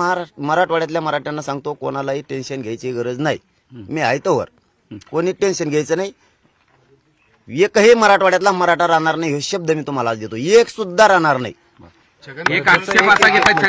मराठवाड्यातल्या मराठ्यांना सांगतो, कोणालाही टेन्शन घ्यायची गरज नाही. मी आहे तोवर कोणी टेन्शन घ्यायचं नाही. एकही मराठवाड्यातला मराठा राहणार नाही, हे शब्द मी तुम्हाला देतो. एक सुद्धा राहणार नाही. एक आक्षेप असा घेतला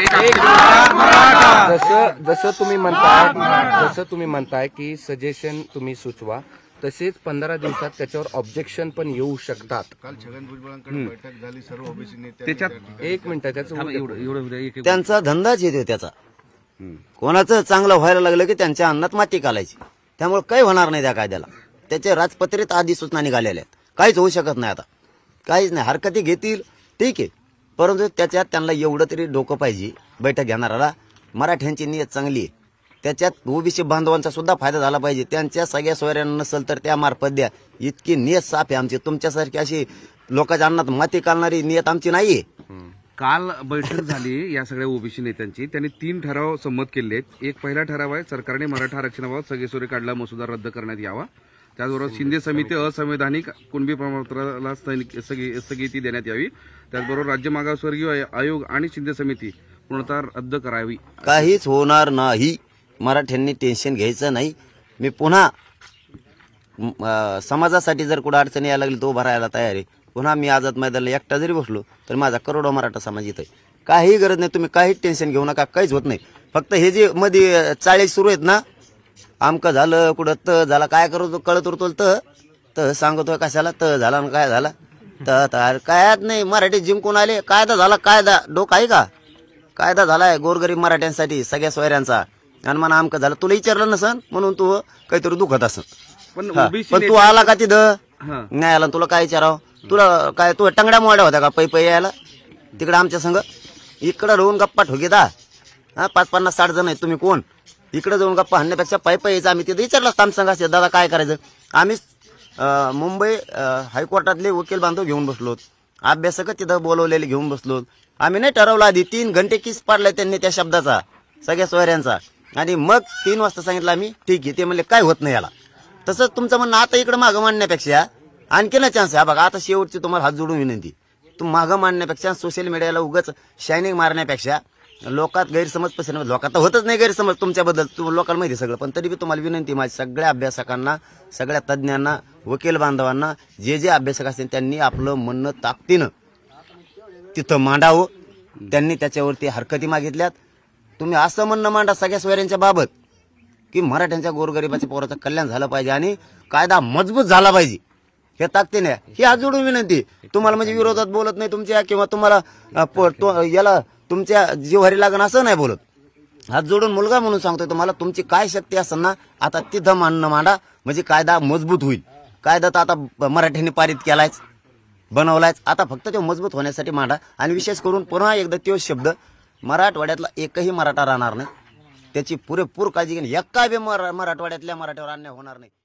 जसं तुम्ही म्हणताय की सजेशन तुम्ही सुचवा, तसेच 15 दिवसात त्याच्यावर ऑब्जेक्शन पण येऊ शकतात. काल छगन भुजबळांकडे बैठक झाली, सर्व ओबीसी नेते. त्याच्यात एक मिनिट, त्याचं त्यांचा धंदाच येतो त्याचा. कोणाचं चांगलं व्हायला लागलं की त्यांच्या अन्नात माती घालायची. त्यामुळे काही होणार नाही त्या कायद्याला. त्याचे राजपत्रित आधी सूचना निघालेल्या आहेत. काहीच होऊ शकत नाही आता, काहीच नाही. हरकती घेतील ठीक आहे, परंतु त्याच्यात त्यांना एवढं तरी डोकं पाहिजे बैठक घेणाऱ्याला, मराठ्यांची नियत चांगली आहे, त्याच्यात ओबीसी बांधवांचा सुद्धा फायदा झाला पाहिजे. त्यांच्या सगळ्या सोयऱ्यांना नसेल तर त्या मार्फत द्या. इतकी नियत साफ आहे आमची. तुमच्यासारखी अशी लोकांच्या अन्नात माती घालणारी नियत आमची नाहीये. काल बैठक झाली या सगळ्या ओबीसी नेत्यांची. त्यांनी 3 ठराव संमत केले आहेत. एक पहिला ठराव आहे, सरकारने मराठा आरक्षणाबाबत सगळेसोरे काढला मसुदा रद्द करण्यात यावा. त्याचबरोबर शिंदे समिती असंवैधानिक कुणबी प्रमाणपत्राला स्थगिती देण्यात यावी. त्याचबरोबर राज्य मागासवर्गीय आयोग आणि शिंदे समिती पूर्णतः रद्द करावी. काहीच होणार नाही. मराठ्यांनी टेन्शन घ्यायचं नाही. मी पुन्हा समाजासाठी जर कुठं अडचणी यायला लागली तो भरायला तयार आहे. पुन्हा मी आझाद मैदानाला एकटा जरी बसलो तर माझा करोडो मराठा समाज इथं आहे. काही गरज नाही, तुम्ही काही टेन्शन घेऊ नका, काहीच होत नाही. फक्त हे जे मध्ये चाळे सुरू आहेत ना, आमकं झालं कुठं त झाला, काय करतो कळत उरतो त सांगतोय कशाला त झाला काय झाला तर कायच नाही. मराठी जिंकून आले, कायदा झाला. कायदा डोक आहे का? कायदा झालाय गोरगरीब मराठ्यांसाठी सगळ्या सोयऱ्यांचा. आणि मला आमकं झालं, तुला विचारलं नसन म्हणून तू काहीतरी दुखत असन. पण तू आला का तिथं नाही आला, तुला काय विचारावं? तुला काय तू टंगड्या मोड्या होत्या का पै यायला तिकडे आमच्या संघ? इकडं राहून गप्पा ठोकीदा. 50-50-60 जण आहेत, तुम्ही कोण? इकडे जाऊन गप्पा हाणण्यापेक्षा पायी यायचं. आम्ही तिथे विचारलं आम संघ असेल, दादा काय करायचं? आम्ही मुंबई हायकोर्टातले वकील बांधव घेऊन बसलो, अभ्यासक तिथं बोलवलेले घेऊन बसलो. आम्ही नाही ठरवलं आधी. 3 घंटे किस पाडलाय त्यांनी त्या शब्दाचा, सगळ्या सोयऱ्यांचा. आणि मग 3 वाजता सांगितलं आम्ही ठीक आहे. ते म्हणले काय होत नाही याला. तसंच तुमचं म्हणणं आता इकडे मागं मांडण्यापेक्षा आणखी ना चान्स आहे. बघा आता शेवटची तुम्हाला हात जोडून विनंती, तुम्ही मागं मांडण्यापेक्षा सोशल मीडियाला उगाच शायनिंग मारण्यापेक्षा लोकात गैरसमज पसरणार. लोकात तर होतच नाही गैरसमज तुमच्याबद्दल, लोकांना माहिती सगळं. पण तरी बी तुम्हाला विनंती माझी, सगळ्या अभ्यासकांना, सगळ्या तज्ज्ञांना, वकील बांधवांना, जे अभ्यासक असतील त्यांनी आपलं म्हणणं ताकदीनं तिथं मांडावं. त्यांनी त्याच्यावरती हरकती मागितल्यात. तुम्ही असं म्हणणं मांडा सगळ्या सोयऱ्यांच्या बाबत की मराठ्यांच्या गोरगरिबाच्या पोराचं कल्याण झालं पाहिजे आणि कायदा मजबूत झाला पाहिजे. हे ताकदीने ही हात जोडून विनंती. तुम्हाला म्हणजे विरोधात बोलत नाही तुमच्या, किंवा तुम्हाला याला तुमच्या जिव्हारी लागण असं नाही बोलत. हात जोडून मुलगा म्हणून सांगतोय तुम्हाला, तुमची काय शक्ती असेल ना आता तिथं मांडा, म्हणजे कायदा मजबूत होईल. कायदा तर आता मराठ्यांनी पारित केलायच, बनवलायच. आता फक्त तो मजबूत होण्यासाठी मांडा. आणि विशेष करून पुन्हा एकदा तो शब्द, मराठवाड्यातला एकही मराठा राहणार नाही, त्याची पुरेपूर काळजी घेणे. एका बी मराठवाड्यातल्या मराठ्यावर अन्याय होणार नाही.